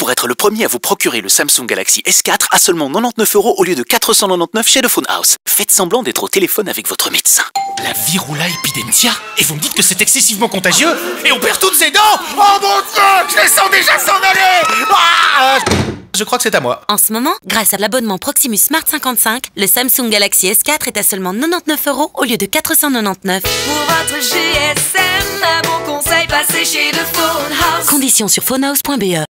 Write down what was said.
pour être le premier à vous procurer le Samsung Galaxy S4 à seulement 99 € au lieu de 499 chez The Phone House. Faites semblant d'être au téléphone avec votre médecin. La Virula epidentia? Et vous me dites que c'est excessivement contagieux? Et on perd toutes ses dents? Oh mon Dieu, je les sens déjà s'en aller! Ah, je crois que c'est à moi. En ce moment, grâce à l'abonnement Proximus Smart 55, le Samsung Galaxy S4 est à seulement 99 € au lieu de 499. Pour votre GSM, un bon conseil, passez chez The Phone House. Conditions sur phonehouse.be.